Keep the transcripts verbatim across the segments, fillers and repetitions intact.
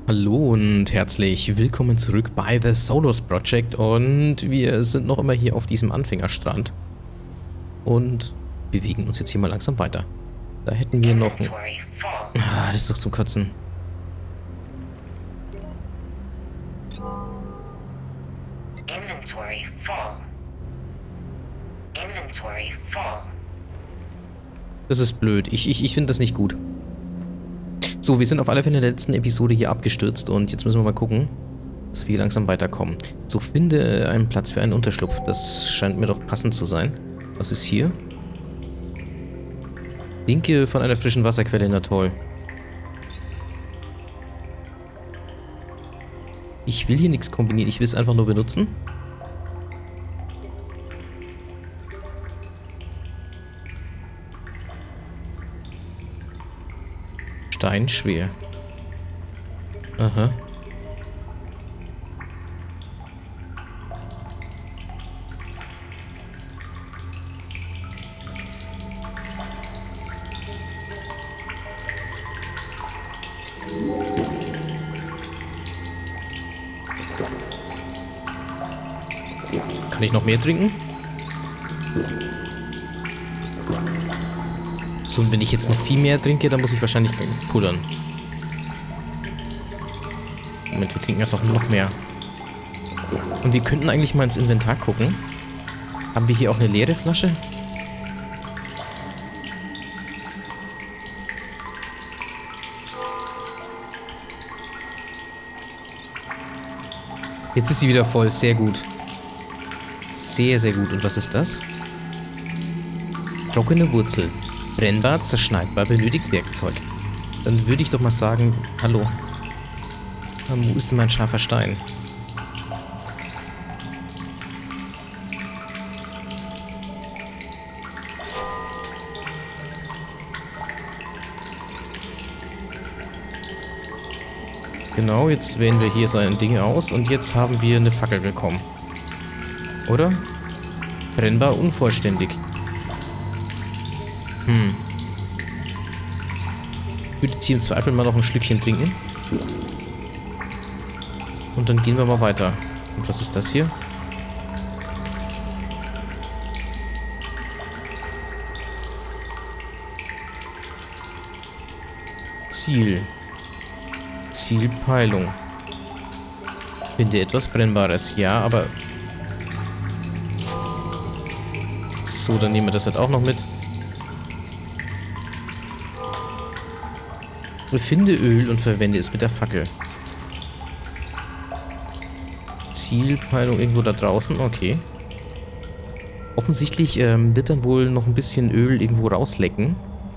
Hallo und herzlich willkommen zurück bei The Solos Project und wir sind noch immer hier auf diesem Anfängerstrand und bewegen uns jetzt hier mal langsam weiter. Da hätten wir noch ein... Ah, das ist doch zum Kotzen. Inventory full. Inventory full. Das ist blöd. Ich, ich, ich finde das nicht gut. So, wir sind auf alle Fälle in der letzten Episode hier abgestürzt und jetzt müssen wir mal gucken, dass wir langsam weiterkommen. So, finde einen Platz für einen Unterschlupf. Das scheint mir doch passend zu sein. Was ist hier? Linke von einer frischen Wasserquelle, na toll. Ich will hier nichts kombinieren, ich will es einfach nur benutzen. Stein schwer. Aha. Kann ich noch mehr trinken? So, und wenn ich jetzt noch viel mehr trinke, dann muss ich wahrscheinlich pullern. Moment, wir trinken einfach noch mehr. Und wir könnten eigentlich mal ins Inventar gucken. Haben wir hier auch eine leere Flasche? Jetzt ist sie wieder voll, sehr gut. Sehr, sehr gut. Und was ist das? Trockene Wurzel. Brennbar, zerschneidbar, benötigt Werkzeug. Dann würde ich doch mal sagen, hallo. Wo ist denn mein scharfer Stein? Genau, jetzt wählen wir hier so ein Ding aus und jetzt haben wir eine Fackel bekommen. Oder? Brennbar, unvollständig. Hm. Ich würde jetzt hier im Zweifel mal noch ein Schlückchen trinken. Und dann gehen wir mal weiter. Und was ist das hier? Ziel. Zielpeilung. Finde etwas Brennbares. Ja, aber... So, dann nehmen wir das halt auch noch mit. Finde Öl und verwende es mit der Fackel. Zielpeilung irgendwo da draußen, okay. Offensichtlich ähm, wird dann wohl noch ein bisschen Öl irgendwo rauslecken.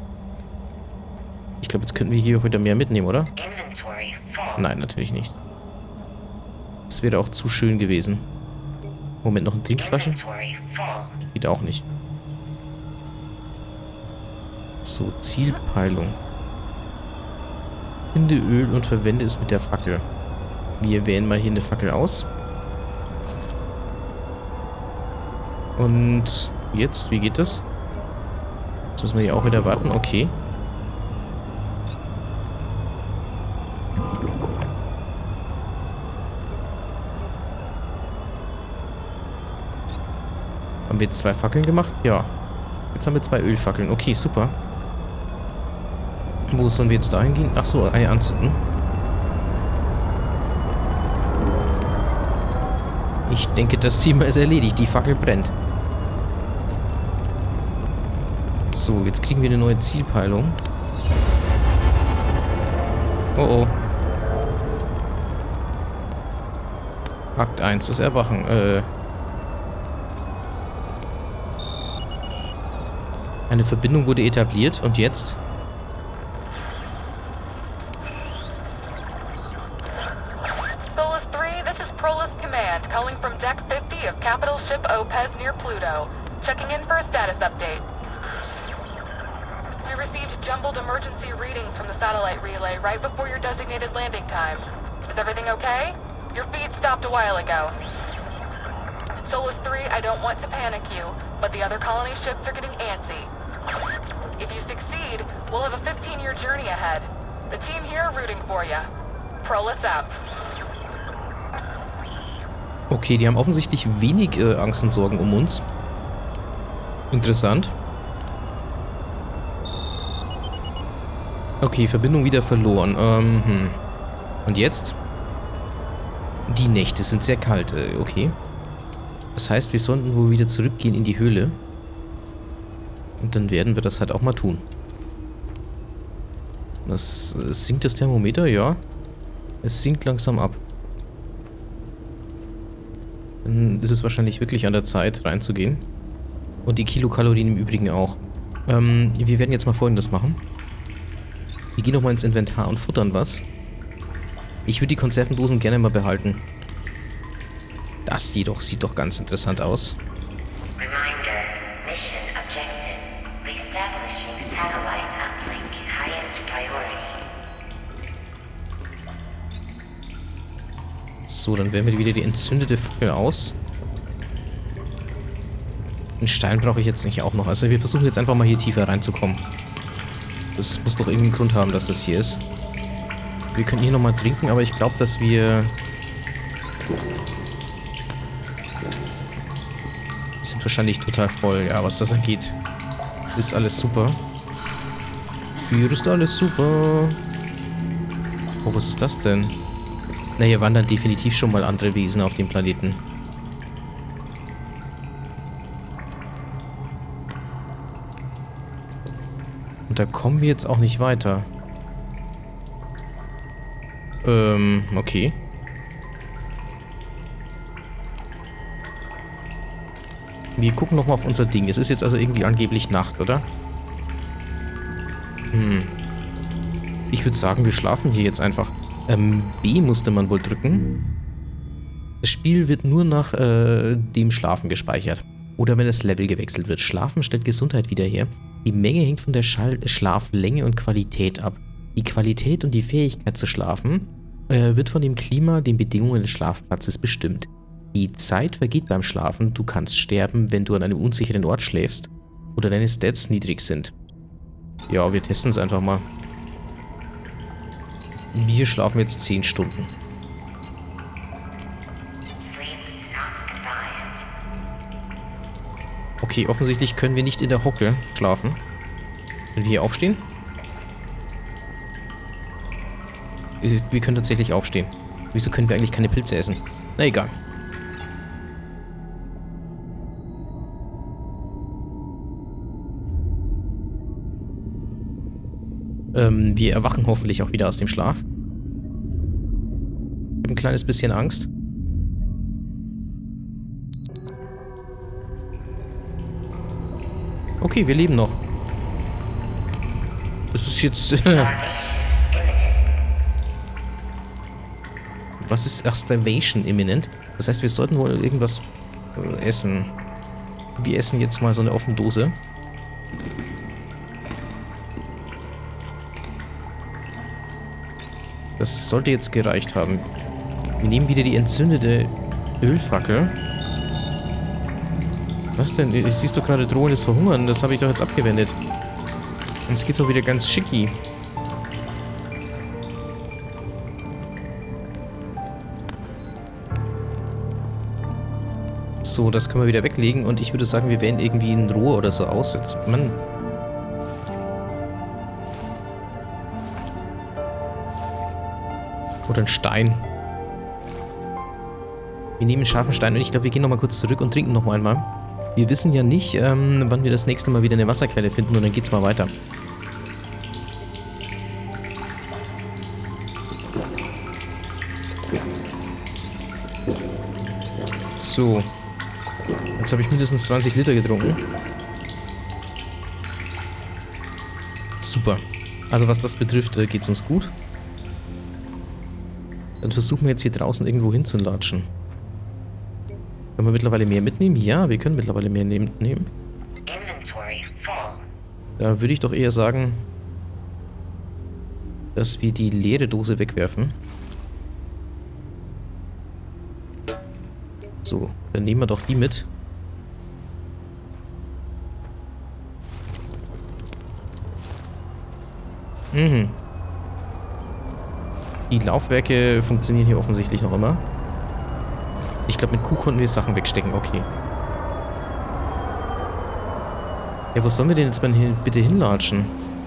Ich glaube, jetzt könnten wir hier auch wieder mehr mitnehmen, oder? Nein, natürlich nicht. Das wäre auch zu schön gewesen. Moment, noch eine Trinkflasche? Geht auch nicht. So, Zielpeilung. Finde Öl und verwende es mit der Fackel. Wir wählen mal hier eine Fackel aus. Und jetzt, wie geht das? Jetzt müssen wir hier auch wieder warten, okay. Haben wir jetzt zwei Fackeln gemacht? Ja. Jetzt haben wir zwei Ölfackeln. Okay, super. Wo sollen wir jetzt dahin gehen? Achso, eine anzünden. Ich denke, das Thema ist erledigt. Die Fackel brennt. So, jetzt kriegen wir eine neue Zielpeilung. Oh oh. Akt eins, das Erwachen. Äh. Eine Verbindung wurde etabliert. Und jetzt? Emergency readings from the satellite relay right before your designated landing time. Is everything okay? Your feed stopped a while ago. Solus three, I don't want to panic you, but the other colony ships are getting antsy. If you succeed, we'll have a fifteen-year journey ahead. The team here are rooting for you. Prolus up. Okay, die haben offensichtlich wenig äh, Angst und Sorgen um uns. Interessant. Okay, Verbindung wieder verloren. Ähm, hm. Und jetzt? Die Nächte sind sehr kalt. Äh, okay. Das heißt, wir sollten wohl wieder zurückgehen in die Höhle. Und dann werden wir das halt auch mal tun. Das äh, sinkt das Thermometer, ja. Es sinkt langsam ab. Dann ist es wahrscheinlich wirklich an der Zeit, reinzugehen. Und die Kilokalorien im Übrigen auch. Ähm, wir werden jetzt mal Folgendes machen. Wir gehen nochmal ins Inventar und futtern was. Ich würde die Konservendosen gerne mal behalten. Das jedoch sieht doch ganz interessant aus. Reminder, Mission Objective, Reestablishing Satellite Uplink, highest priority. So, dann wählen wir wieder die entzündete Fackel aus. Einen Stein brauche ich jetzt nicht auch noch. Also wir versuchen jetzt einfach mal hier tiefer reinzukommen. Das muss doch irgendwie einen Grund haben, dass das hier ist. Wir können hier nochmal trinken, aber ich glaube, dass wir... Die sind wahrscheinlich total voll. Ja, was das angeht, ist alles super. Hier ist alles super. Oh, was ist das denn? Na, hier waren dann definitiv schon mal andere Wesen auf dem Planeten. Und da kommen wir jetzt auch nicht weiter. Ähm, okay. Wir gucken nochmal auf unser Ding. Es ist jetzt also irgendwie angeblich Nacht, oder? Hm. Ich würde sagen, wir schlafen hier jetzt einfach. Ähm, B musste man wohl drücken. Das Spiel wird nur nach äh, dem Schlafen gespeichert. Oder wenn das Level gewechselt wird. Schlafen stellt Gesundheit wieder her. Die Menge hängt von der Schal- Schlaflänge und Qualität ab. Die Qualität und die Fähigkeit zu schlafen äh, wird von dem Klima, den Bedingungen des Schlafplatzes bestimmt. Die Zeit vergeht beim Schlafen. Du kannst sterben, wenn du an einem unsicheren Ort schläfst oder deine Stats niedrig sind. Ja, wir testen es einfach mal. Wir schlafen jetzt zehn Stunden. Okay, offensichtlich können wir nicht in der Hocke schlafen. Können wir hier aufstehen? Wir, wir können tatsächlich aufstehen. Wieso können wir eigentlich keine Pilze essen? Na egal. Ähm, wir erwachen hoffentlich auch wieder aus dem Schlaf. Ich habe ein kleines bisschen Angst. Okay, wir leben noch. Das ist jetzt... Was ist ach, Starvation imminent? Das heißt, wir sollten wohl irgendwas äh, essen. Wir essen jetzt mal so eine offene Dose. Das sollte jetzt gereicht haben. Wir nehmen wieder die entzündete Ölfackel. Was denn? Ich siehst doch gerade drohendes Verhungern. Das habe ich doch jetzt abgewendet. Jetzt geht's auch wieder ganz schicki. So, das können wir wieder weglegen. Und ich würde sagen, wir wählen irgendwie ein Rohr oder so aus. Jetzt, Mann. Oder ein Stein. Wir nehmen einen scharfen Stein und ich glaube, wir gehen nochmal kurz zurück und trinken nochmal einmal. Wir wissen ja nicht, ähm, wann wir das nächste Mal wieder eine Wasserquelle finden und dann geht's mal weiter. So. Jetzt habe ich mindestens zwanzig Liter getrunken. Super. Also was das betrifft, äh, geht's uns gut. Dann versuchen wir jetzt hier draußen irgendwo hinzulatschen. Können wir mittlerweile mehr mitnehmen? Ja, wir können mittlerweile mehr mitnehmen. Da würde ich doch eher sagen, dass wir die leere Dose wegwerfen. So, dann nehmen wir doch die mit. Mhm. Die Laufwerke funktionieren hier offensichtlich noch immer. Ich glaube, mit Q konnten wir Sachen wegstecken. Okay. Ja, wo sollen wir denn jetzt mal hin, bitte hinlatschen?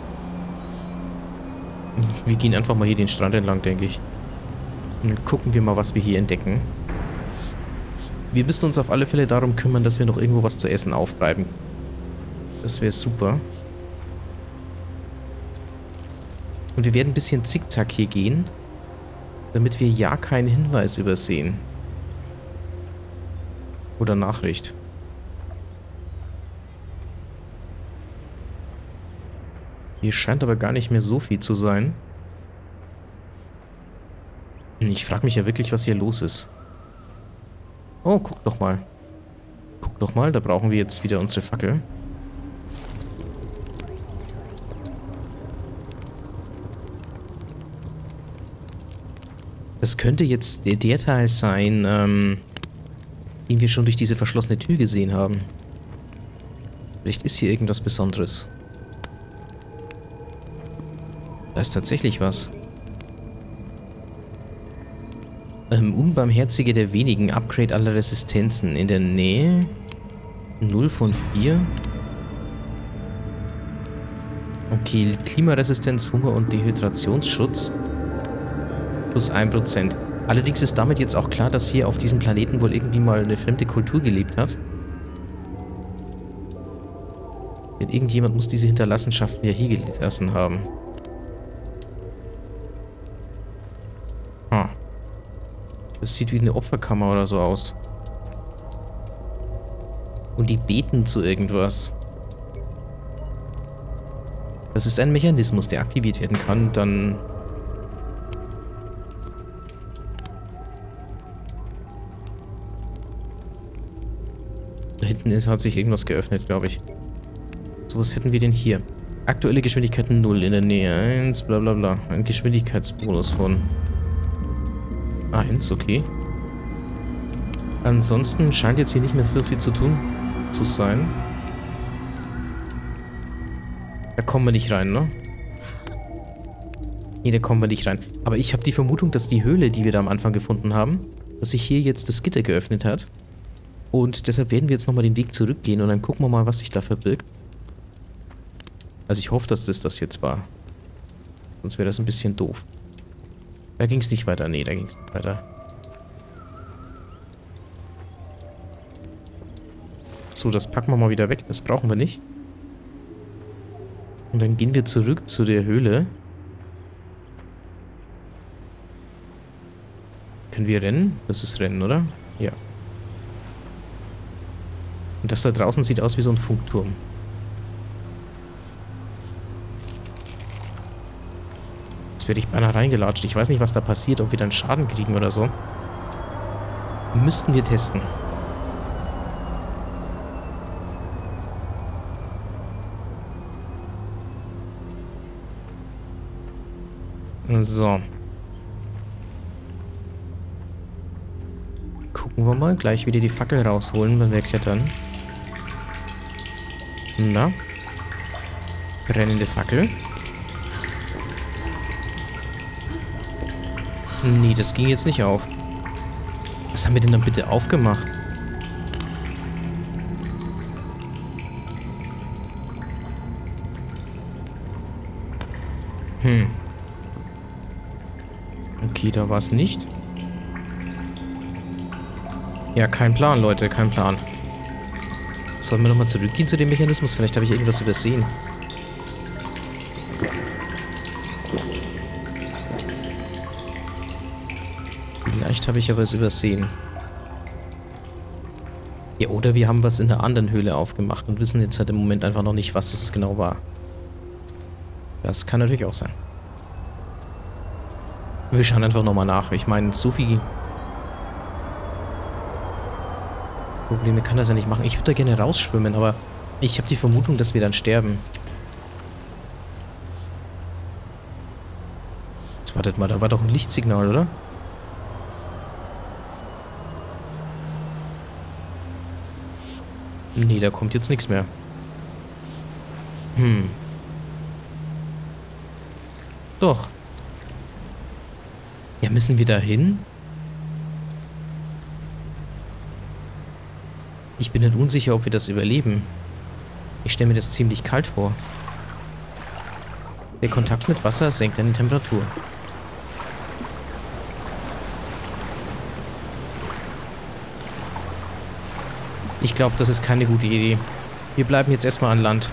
Wir gehen einfach mal hier den Strand entlang, denke ich. Und dann gucken wir mal, was wir hier entdecken. Wir müssen uns auf alle Fälle darum kümmern, dass wir noch irgendwo was zu essen auftreiben. Das wäre super. Und wir werden ein bisschen zickzack hier gehen, damit wir ja keinen Hinweis übersehen. Oder Nachricht. Hier scheint aber gar nicht mehr so viel zu sein. Ich frage mich ja wirklich, was hier los ist. Oh, guck doch mal. Guck doch mal, da brauchen wir jetzt wieder unsere Fackel. Das könnte jetzt der, der Teil sein, ähm, den wir schon durch diese verschlossene Tür gesehen haben. Vielleicht ist hier irgendwas Besonderes. Da ist tatsächlich was. Ähm, Unbarmherzige der wenigen. Upgrade aller Resistenzen. In der Nähe. null von vier. Okay, Klimaresistenz, Hunger und Dehydrationsschutz. Plus ein Prozent. Allerdings ist damit jetzt auch klar, dass hier auf diesem Planeten wohl irgendwie mal eine fremde Kultur gelebt hat. Denn irgendjemand muss diese Hinterlassenschaften ja hier gelassen haben. Ah. Das sieht wie eine Opferkammer oder so aus. Und die beten zu irgendwas. Das ist ein Mechanismus, der aktiviert werden kann, dann... Da hinten ist, hat sich irgendwas geöffnet, glaube ich. So, was hätten wir denn hier? Aktuelle Geschwindigkeit null in der Nähe. eins, bla bla bla. Ein Geschwindigkeitsbonus von eins, okay. Ansonsten scheint jetzt hier nicht mehr so viel zu tun zu sein. Da kommen wir nicht rein, ne? Nee, da kommen wir nicht rein. Aber ich habe die Vermutung, dass die Höhle, die wir da am Anfang gefunden haben, dass sich hier jetzt das Gitter geöffnet hat. Und deshalb werden wir jetzt nochmal den Weg zurückgehen und dann gucken wir mal, was sich da verbirgt. Also ich hoffe, dass das das jetzt war. Sonst wäre das ein bisschen doof. Da ging es nicht weiter. Nee, da ging es nicht weiter. So, das packen wir mal wieder weg. Das brauchen wir nicht. Und dann gehen wir zurück zu der Höhle. Können wir rennen? Das ist Rennen, oder? Ja. Und das da draußen sieht aus wie so ein Funkturm. Jetzt werde ich beinahe reingelatscht. Ich weiß nicht, was da passiert, ob wir dann Schaden kriegen oder so. Müssten wir testen. So. Gucken wir mal. Gleich wieder die Fackel rausholen, wenn wir klettern. Na. Brennende Fackel. Nee, das ging jetzt nicht auf. Was haben wir denn dann bitte aufgemacht? Hm. Okay, da war es nicht. Ja, kein Plan, Leute, kein Plan. Sollen wir nochmal zurückgehen zu dem Mechanismus? Vielleicht habe ich irgendwas übersehen. Vielleicht habe ich aber es übersehen. Ja, oder wir haben was in der anderen Höhle aufgemacht und wissen jetzt halt im Moment einfach noch nicht, was das genau war. Das kann natürlich auch sein. Wir schauen einfach nochmal nach. Ich meine, so viel Probleme kann das ja nicht machen. Ich würde da gerne rausschwimmen, aber ich habe die Vermutung, dass wir dann sterben. Jetzt wartet mal, da war doch ein Lichtsignal, oder? Nee, da kommt jetzt nichts mehr. Hm. Doch. Ja, müssen wir da hin? Ich bin halt unsicher, ob wir das überleben. Ich stelle mir das ziemlich kalt vor. Der Kontakt mit Wasser senkt deine Temperatur. Ich glaube, das ist keine gute Idee. Wir bleiben jetzt erstmal an Land.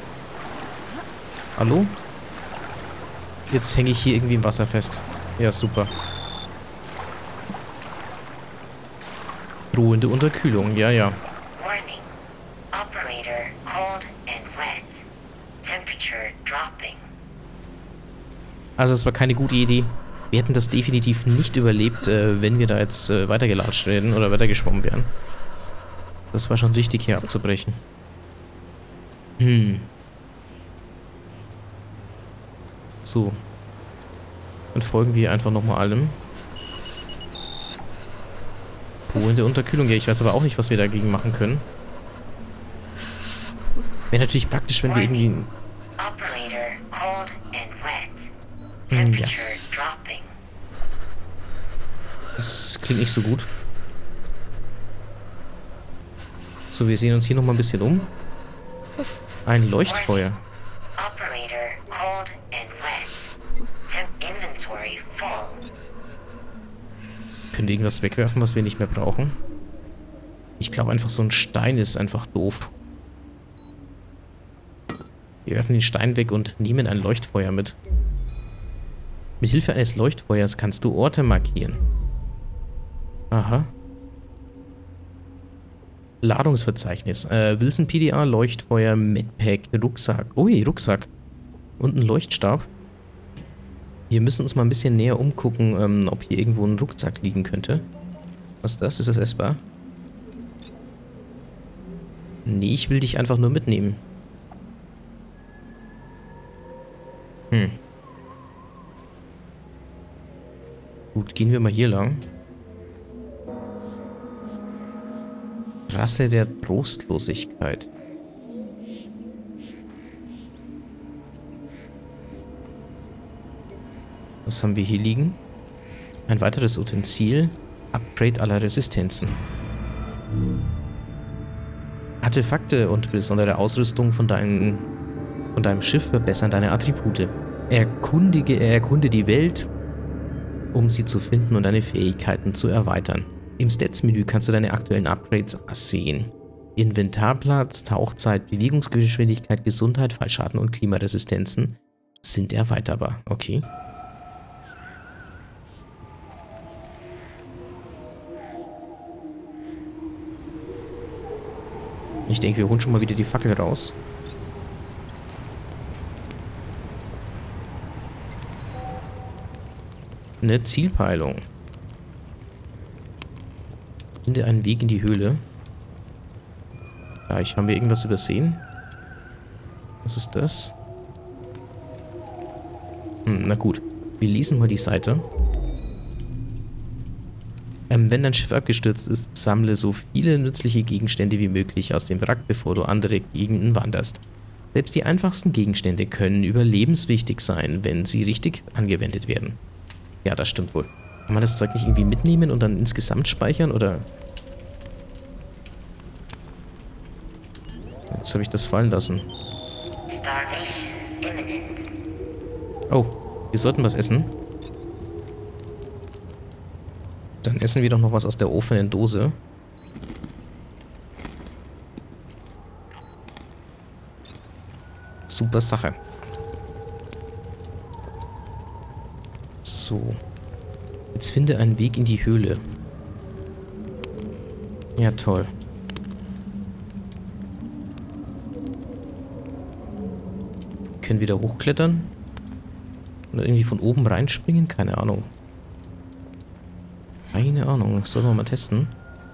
Hallo? Jetzt hänge ich hier irgendwie im Wasser fest. Ja, super. Drohende Unterkühlung, ja, ja. Warning. Operator cold and wet. Temperature dropping. Also es war keine gute Idee. Wir hätten das definitiv nicht überlebt, äh, wenn wir da jetzt äh, weitergelatscht wären oder weitergeschwommen wären. Das war schon richtig, hier abzubrechen. Hm. So. Dann folgen wir einfach nochmal allem. Drohende Unterkühlung. Ja, ich weiß aber auch nicht, was wir dagegen machen können. Wäre natürlich praktisch, wenn wir irgendwie... Operator cold and wet. Hm, ja. Temperature dropping. Das klingt nicht so gut. So, wir sehen uns hier nochmal ein bisschen um. Ein Leuchtfeuer. Operator cold and wet. Temp inventory full. Können wir irgendwas wegwerfen, was wir nicht mehr brauchen? Ich glaube einfach, so ein Stein ist einfach doof. Wir werfen den Stein weg und nehmen ein Leuchtfeuer mit. Mit Hilfe eines Leuchtfeuers kannst du Orte markieren. Aha. Ladungsverzeichnis. Äh, Wilson P D A, Leuchtfeuer, Medpack, Rucksack. Ui, Rucksack. Und ein Leuchtstab. Wir müssen uns mal ein bisschen näher umgucken, ähm, ob hier irgendwo ein Rucksack liegen könnte. Was ist das? Ist das essbar? Nee, ich will dich einfach nur mitnehmen. Hm. Gut, gehen wir mal hier lang. Rasse der Trostlosigkeit. Was haben wir hier liegen? Ein weiteres Utensil. Upgrade aller Resistenzen. Artefakte und besondere Ausrüstung von, dein, von deinem Schiff verbessern deine Attribute. Erkundige, erkunde die Welt, um sie zu finden und deine Fähigkeiten zu erweitern. Im Stats-Menü kannst du deine aktuellen Upgrades sehen. Inventarplatz, Tauchzeit, Bewegungsgeschwindigkeit, Gesundheit, Fallschaden und Klimaresistenzen sind erweiterbar. Okay. Ich denke, wir holen schon mal wieder die Fackel raus. Eine Zielpeilung. Finde einen Weg in die Höhle. Gleich haben wir irgendwas übersehen. Was ist das? Hm, na gut. Wir lesen mal die Seite. Ähm, wenn dein Schiff abgestürzt ist, sammle so viele nützliche Gegenstände wie möglich aus dem Wrack, bevor du andere Gegenden wanderst. Selbst die einfachsten Gegenstände können überlebenswichtig sein, wenn sie richtig angewendet werden. Ja, das stimmt wohl. Kann man das Zeug nicht irgendwie mitnehmen und dann insgesamt speichern, oder? Jetzt habe ich das fallen lassen. Oh, wir sollten was essen. Dann essen wir doch noch was aus der offenen Dose. Super Sache. So. Jetzt finde einen Weg in die Höhle. Ja, toll. Wir können wieder hochklettern. Oder irgendwie von oben reinspringen? Keine Ahnung. Keine Ahnung. Das sollen wir mal testen.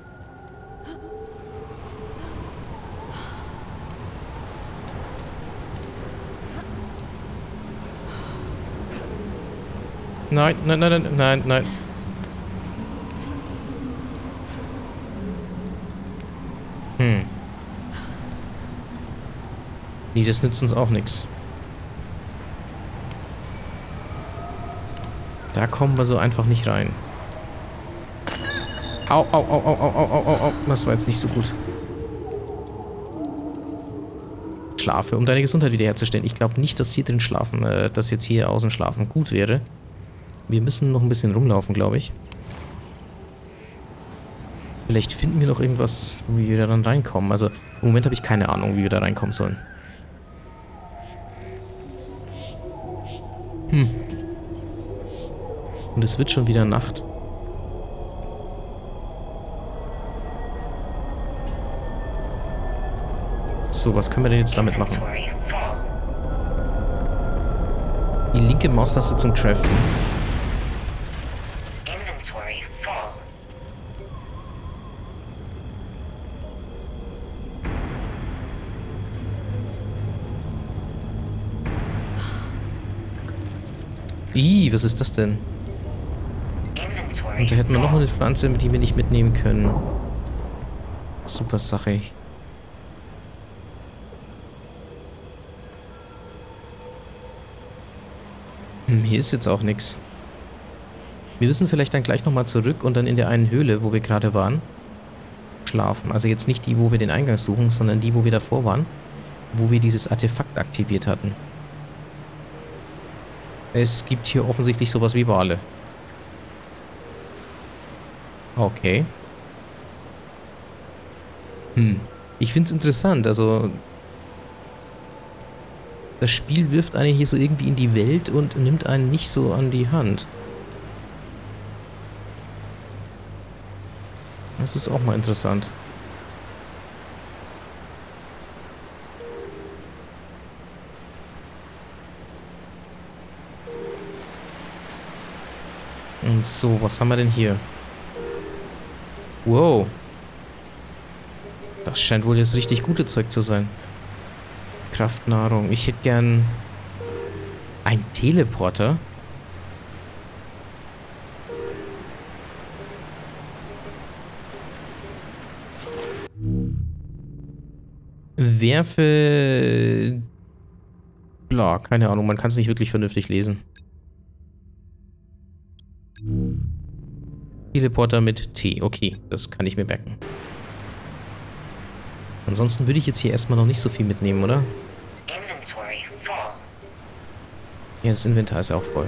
Nein, nein, nein, nein, nein, nein. Hm. Nee, das nützt uns auch nichts. Da kommen wir so einfach nicht rein. Au, au, au, au, au, au, au, au. Das war jetzt nicht so gut. Schlafe, um deine Gesundheit wiederherzustellen. Ich glaube nicht, dass hier drin schlafen, äh, dass jetzt hier außen schlafen gut wäre. Wir müssen noch ein bisschen rumlaufen, glaube ich. Vielleicht finden wir noch irgendwas, wie wir da dann reinkommen. Also im Moment habe ich keine Ahnung, wie wir da reinkommen sollen. Hm. Und es wird schon wieder Nacht. So, was können wir denn jetzt damit machen? Inventory full. Die linke Maustaste zum Craften. Inventory full. Ih, was ist das denn? Inventory Und da hätten wir noch full. eine Pflanze, die wir nicht mitnehmen können. Super Sache. Hm, hier ist jetzt auch nichts. Wir müssen vielleicht dann gleich nochmal zurück und dann in der einen Höhle, wo wir gerade waren, schlafen. Also jetzt nicht die, wo wir den Eingang suchen, sondern die, wo wir davor waren, wo wir dieses Artefakt aktiviert hatten. Es gibt hier offensichtlich sowas wie Wale. Okay. Hm. Ich finde es interessant, also das Spiel wirft einen hier so irgendwie in die Welt und nimmt einen nicht so an die Hand. Das ist auch mal interessant. Und so, was haben wir denn hier? Wow. Das scheint wohl das richtig gute Zeug zu sein. Kraftnahrung. Ich hätte gern einen Teleporter. Werfe... Bla, keine Ahnung, man kann es nicht wirklich vernünftig lesen. Teleporter mit T. Okay, das kann ich mir merken. Ansonsten würde ich jetzt hier erstmal noch nicht so viel mitnehmen, oder? Inventory full. Ja, das Inventar ist ja auch voll.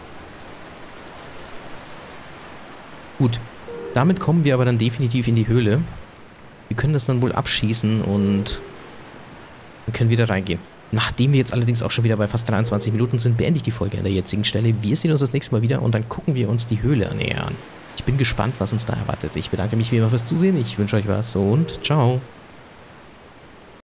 Gut, damit kommen wir aber dann definitiv in die Höhle. Wir können das dann wohl abschießen und wir können wieder reingehen. Nachdem wir jetzt allerdings auch schon wieder bei fast dreiundzwanzig Minuten sind, beende ich die Folge an der jetzigen Stelle. Wir sehen uns das nächste Mal wieder und dann gucken wir uns die Höhle näher an. Ich bin gespannt, was uns da erwartet. Ich bedanke mich wie immer fürs Zusehen. Ich wünsche euch was und ciao.